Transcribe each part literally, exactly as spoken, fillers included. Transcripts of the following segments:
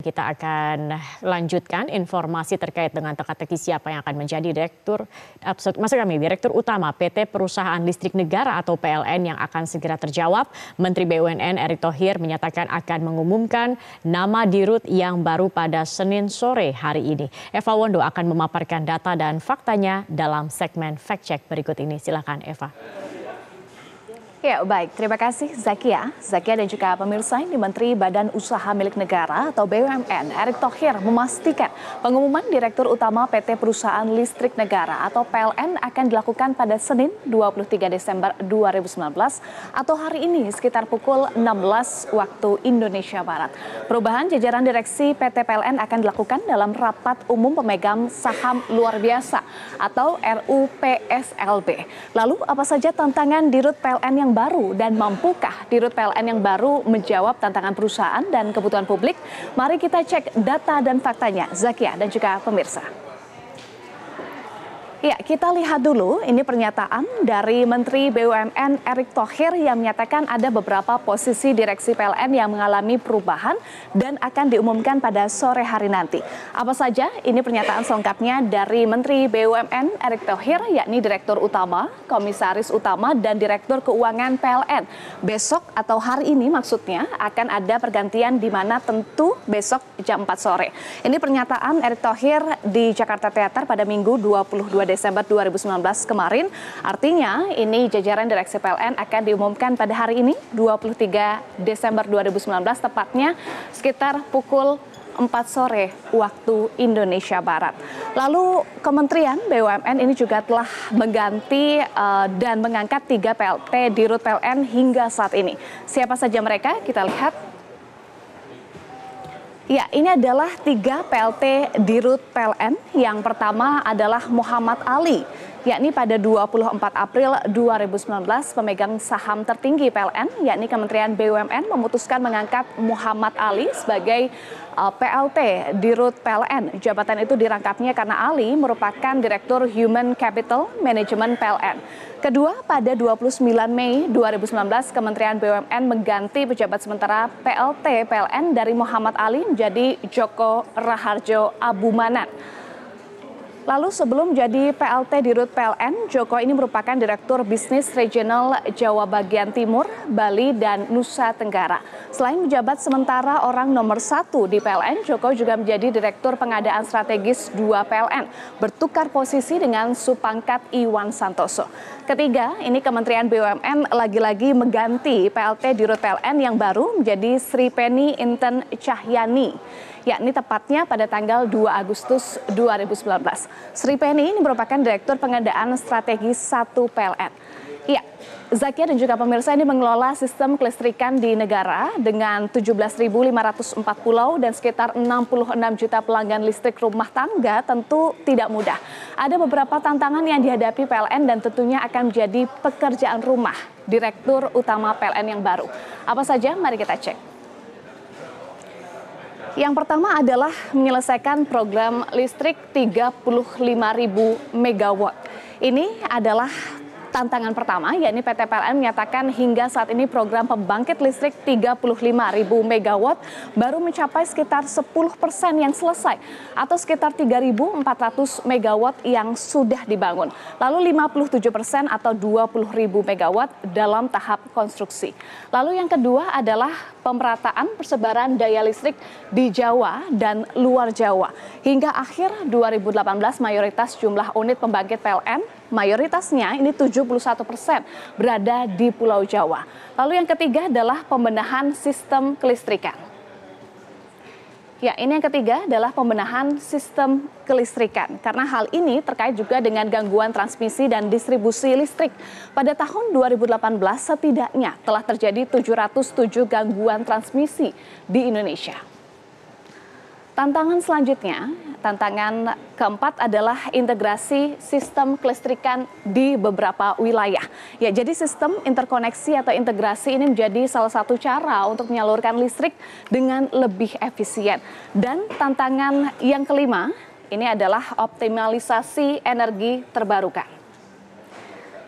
Kita akan lanjutkan informasi terkait dengan teka-teki siapa yang akan menjadi direktur, maksud kami direktur utama P T Perusahaan Listrik Negara atau P L N yang akan segera terjawab. Menteri B U M N Erick Thohir menyatakan akan mengumumkan nama dirut yang baru pada Senin sore hari ini. Eva Wondo akan memaparkan data dan faktanya dalam segmen Fact Check berikut ini. Silakan Eva. Ya baik, terima kasih Zakia. Zakia dan juga pemirsa, ini Menteri Badan Usaha Milik Negara atau B U M N Erick Thohir memastikan pengumuman Direktur Utama P T Perusahaan Listrik Negara atau P L N akan dilakukan pada Senin dua puluh tiga Desember dua ribu sembilan belas atau hari ini sekitar pukul enam belas waktu Indonesia Barat. Perubahan jajaran direksi P T P L N akan dilakukan dalam rapat umum pemegang saham luar biasa atau R U P S L B. Lalu apa saja tantangan dirut P L N yang baru dan mampukah dirut P L N yang baru menjawab tantangan perusahaan dan kebutuhan publik? Mari kita cek data dan faktanya, Zakia dan juga pemirsa. Ya, kita lihat dulu ini pernyataan dari Menteri B U M N Erick Thohir yang menyatakan ada beberapa posisi direksi P L N yang mengalami perubahan dan akan diumumkan pada sore hari nanti. Apa saja? Ini pernyataan selengkapnya dari Menteri B U M N Erick Thohir, yakni Direktur Utama, Komisaris Utama, dan Direktur Keuangan P L N. Besok atau hari ini maksudnya akan ada pergantian di mana tentu besok jam empat sore. Ini pernyataan Erick Thohir di Jakarta Theater pada Minggu dua puluh dua Desember dua ribu sembilan belas kemarin. Artinya ini jajaran direksi P L N akan diumumkan pada hari ini dua puluh tiga Desember dua ribu sembilan belas tepatnya sekitar pukul empat sore waktu Indonesia Barat. Lalu Kementerian B U M N ini juga telah mengganti uh, dan mengangkat tiga P L T di Dirut P L N hingga saat ini. Siapa saja mereka? Kita lihat. Ya, ini adalah tiga P L T Dirut P L N. Yang pertama adalah Muhammad Ali, yakni pada dua puluh empat April dua ribu sembilan belas pemegang saham tertinggi P L N, yakni Kementerian B U M N memutuskan mengangkat Muhammad Ali sebagai uh, P L T Dirut P L N. Jabatan itu dirangkapnya karena Ali merupakan Direktur Human Capital Management P L N. Kedua, pada dua puluh sembilan Mei dua ribu sembilan belas Kementerian B U M N mengganti pejabat sementara P L T P L N dari Muhammad Ali menjadi Joko Raharjo Abumanan. Lalu sebelum jadi P L T Dirut P L N, Joko ini merupakan Direktur Bisnis Regional Jawa Bagian Timur, Bali, dan Nusa Tenggara. Selain menjabat sementara orang nomor satu di P L N, Joko juga menjadi Direktur Pengadaan Strategis dua P L N, bertukar posisi dengan Supangkat Iwan Santoso. Ketiga, ini Kementerian B U M N lagi-lagi mengganti P L T Dirut P L N yang baru menjadi Sri Penny Inten Cahyani, yakni tepatnya pada tanggal dua Agustus dua ribu sembilan belas. Sri Penny ini merupakan Direktur Pengadaan Strategis satu P L N. Ya, Zakia dan juga pemirsa, ini mengelola sistem kelistrikan di negara dengan tujuh belas ribu lima ratus empat pulau dan sekitar enam puluh enam juta pelanggan listrik rumah tangga tentu tidak mudah. Ada beberapa tantangan yang dihadapi P L N dan tentunya akan menjadi pekerjaan rumah Direktur Utama P L N yang baru. Apa saja? Mari kita cek. Yang pertama adalah menyelesaikan program listrik tiga puluh lima ribu megawatt. Ini adalah tantangan pertama, yakni P T P L N menyatakan hingga saat ini program pembangkit listrik tiga puluh lima ribu megawatt baru mencapai sekitar sepuluh persen yang selesai atau sekitar tiga ribu empat ratus megawatt yang sudah dibangun. Lalu lima puluh tujuh persen atau dua puluh ribu megawatt dalam tahap konstruksi. Lalu yang kedua adalah pemerataan persebaran daya listrik di Jawa dan luar Jawa. Hingga akhir dua ribu delapan belas mayoritas jumlah unit pembangkit P L N mayoritasnya ini tujuh puluh satu persen berada di Pulau Jawa. Lalu yang ketiga adalah pembenahan sistem kelistrikan. Ya, ini yang ketiga adalah pembenahan sistem kelistrikan. Karena hal ini terkait juga dengan gangguan transmisi dan distribusi listrik. Pada tahun dua ribu delapan belas setidaknya telah terjadi tujuh ratus tujuh gangguan transmisi di Indonesia. Tantangan selanjutnya, tantangan keempat adalah integrasi sistem kelistrikan di beberapa wilayah. Ya, jadi sistem interkoneksi atau integrasi ini menjadi salah satu cara untuk menyalurkan listrik dengan lebih efisien. Dan tantangan yang kelima, ini adalah optimalisasi energi terbarukan.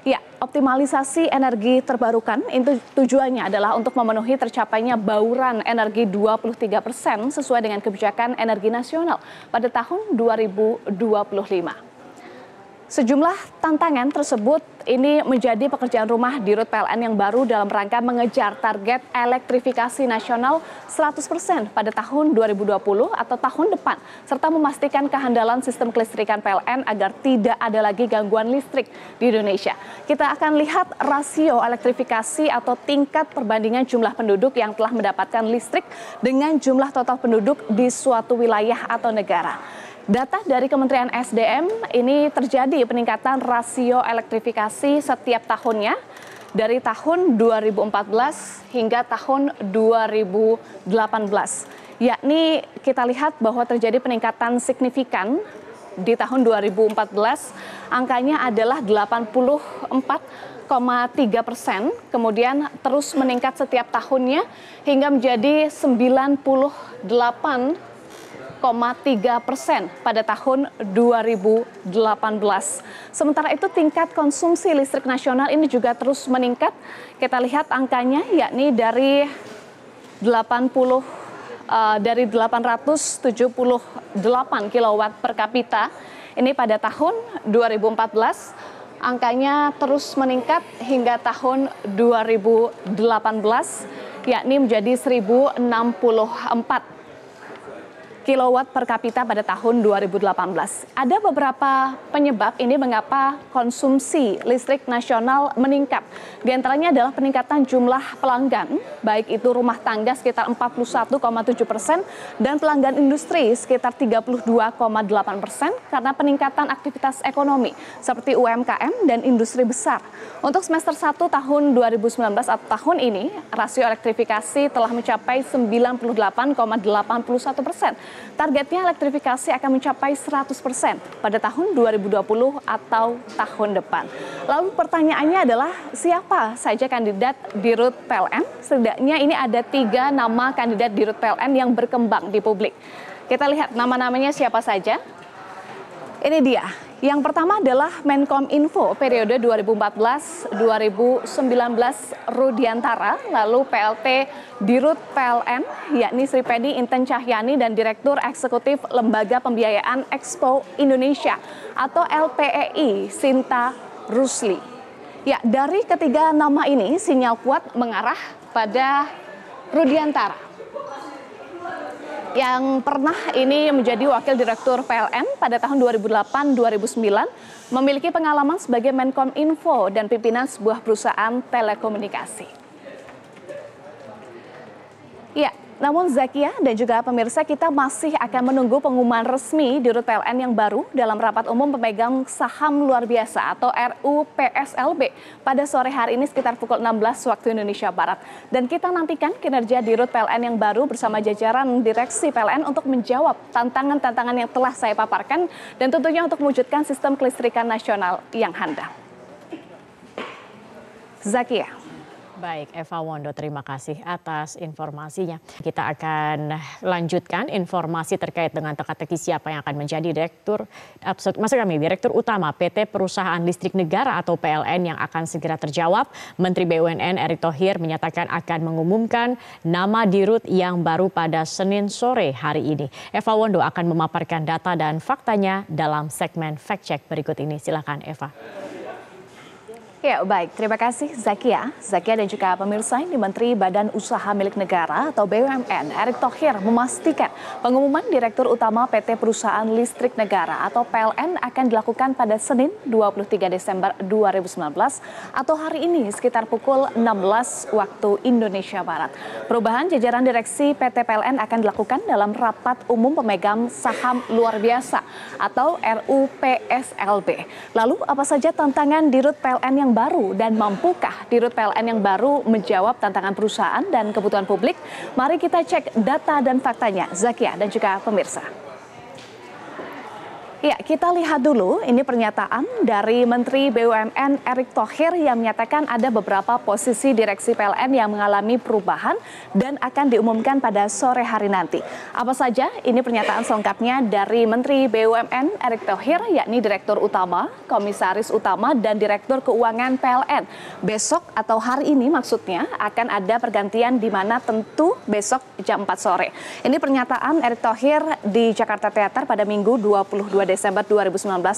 Ya, optimalisasi energi terbarukan itu tujuannya adalah untuk memenuhi tercapainya bauran energi dua puluh tiga persen sesuai dengan kebijakan energi nasional pada tahun dua ribu dua puluh lima. Sejumlah tantangan tersebut ini menjadi pekerjaan rumah di Dirut P L N yang baru dalam rangka mengejar target elektrifikasi nasional seratus persen pada tahun dua ribu dua puluh atau tahun depan, serta memastikan kehandalan sistem kelistrikan P L N agar tidak ada lagi gangguan listrik di Indonesia. Kita akan lihat rasio elektrifikasi atau tingkat perbandingan jumlah penduduk yang telah mendapatkan listrik dengan jumlah total penduduk di suatu wilayah atau negara. Data dari Kementerian S D M ini terjadi peningkatan rasio elektrifikasi setiap tahunnya dari tahun dua ribu empat belas hingga tahun dua ribu delapan belas. Yakni kita lihat bahwa terjadi peningkatan signifikan di tahun dua ribu empat belas, angkanya adalah delapan puluh empat koma tiga persen, kemudian terus meningkat setiap tahunnya hingga menjadi sembilan puluh delapan koma tiga persen pada tahun dua ribu delapan belas. Sementara itu tingkat konsumsi listrik nasional ini juga terus meningkat. Kita lihat angkanya yakni dari delapan puluh uh, dari delapan ratus tujuh puluh delapan kilowatt per kapita ini pada tahun dua ribu empat belas. Angkanya terus meningkat hingga tahun dua ribu delapan belas yakni menjadi seribu enam puluh empat kilowatt per kapita pada tahun dua ribu delapan belas. Ada beberapa penyebab ini mengapa konsumsi listrik nasional meningkat. Di antaranya adalah peningkatan jumlah pelanggan, baik itu rumah tangga sekitar empat puluh satu koma tujuh persen dan pelanggan industri sekitar tiga puluh dua koma delapan persen karena peningkatan aktivitas ekonomi seperti U M K M dan industri besar. Untuk semester satu tahun dua ribu sembilan belas atau tahun ini, rasio elektrifikasi telah mencapai sembilan puluh delapan koma delapan puluh satu persen. Targetnya elektrifikasi akan mencapai seratus persen pada tahun dua ribu dua puluh atau tahun depan. Lalu pertanyaannya adalah siapa saja kandidat Dirut P L N? Setidaknya ini ada tiga nama kandidat Dirut P L N yang berkembang di publik. Kita lihat nama-namanya siapa saja. Ini dia. Yang pertama adalah Menkom Info periode dua ribu empat belas sampai dua ribu sembilan belas Rudiantara, lalu P L T Dirut P L N yakni Sri Pedi Inten Cahyani dan Direktur Eksekutif Lembaga Pembiayaan Expo Indonesia atau L P E I Sinta Rusli. Ya, dari ketiga nama ini sinyal kuat mengarah pada Rudiantara yang pernah ini menjadi Wakil Direktur P L N pada tahun dua ribu delapan sampai dua ribu sembilan, memiliki pengalaman sebagai Menkom Info dan pimpinan sebuah perusahaan telekomunikasi. Ya, namun Zakia dan juga pemirsa, kita masih akan menunggu pengumuman resmi Dirut P L N yang baru dalam rapat umum pemegang saham luar biasa atau R U P S L B pada sore hari ini sekitar pukul enam belas waktu Indonesia Barat. Dan kita nantikan kinerja Dirut P L N yang baru bersama jajaran direksi P L N untuk menjawab tantangan-tantangan yang telah saya paparkan dan tentunya untuk mewujudkan sistem kelistrikan nasional yang handal. Zakia. Baik, Eva Wondo, terima kasih atas informasinya. Kita akan lanjutkan informasi terkait dengan teka-teki siapa yang akan menjadi direktur, maksud kami direktur utama P T Perusahaan Listrik Negara atau P L N yang akan segera terjawab. Menteri B U M N Erick Thohir menyatakan akan mengumumkan nama dirut yang baru pada Senin sore hari ini. Eva Wondo akan memaparkan data dan faktanya dalam segmen Fact Check berikut ini. Silakan Eva. Ya, baik. Terima kasih Zakia. Zakia dan juga pemirsa, ini Menteri Badan Usaha Milik Negara atau B U M N Erick Thohir memastikan pengumuman Direktur Utama P T Perusahaan Listrik Negara atau P L N akan dilakukan pada Senin dua puluh tiga Desember dua ribu sembilan belas atau hari ini sekitar pukul enam belas waktu Indonesia Barat. Perubahan jajaran direksi P T P L N akan dilakukan dalam rapat umum pemegang saham luar biasa atau R U P S L B. Lalu apa saja tantangan Dirut P L N yang baru dan mampukah Dirut P L N yang baru menjawab tantangan perusahaan dan kebutuhan publik? Mari kita cek data dan faktanya, Zakia dan juga pemirsa. Ya, kita lihat dulu ini pernyataan dari Menteri B U M N Erick Thohir yang menyatakan ada beberapa posisi direksi P L N yang mengalami perubahan dan akan diumumkan pada sore hari nanti. Apa saja? Ini pernyataan selengkapnya dari Menteri B U M N Erick Thohir, yakni Direktur Utama, Komisaris Utama, dan Direktur Keuangan P L N. Besok atau hari ini maksudnya akan ada pergantian di mana tentu besok jam empat sore. Ini pernyataan Erick Thohir di Jakarta Theater pada Minggu dua puluh dua Desember dua ribu sembilan belas